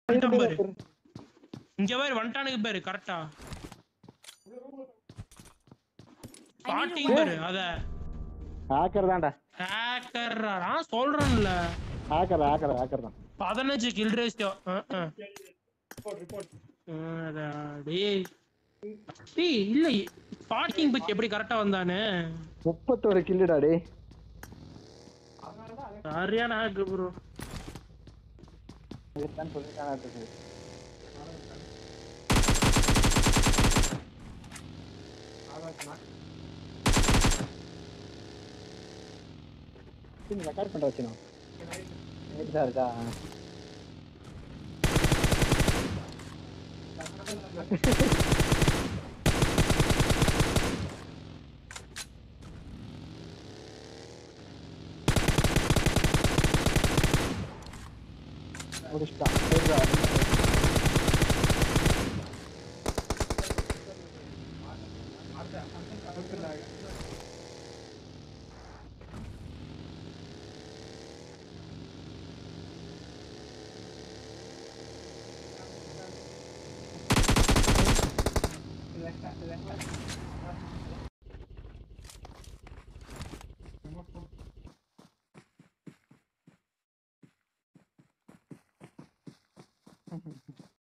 வந்துட்டான் பாரு. இங்க பாரு வந்துட்டானுங்க பாரு கரெக்டா. ஸ்பாட்டிங் பாரு அத. ஹேக்கர் தான்டா. ஹேக்கர்ரா நான் சொல்றேன்ல. ஹேக்கர் தான். 15 கில் ரேஷியோ. டேய் டேய் இல்ல ஸ்பாட்டிங் பத்தி எப்படி கரெக்டா வந்தானே. 31 கில்லுடா டேய். சரியான ஹேக் ப்ரோ. இதுதான் சொல்லிட்டானே இருக்கு. நீ ரெக்கார்ட் பண்ற வச்சினோ. இதுதா இருக்கா. முடிச்சிட்டா.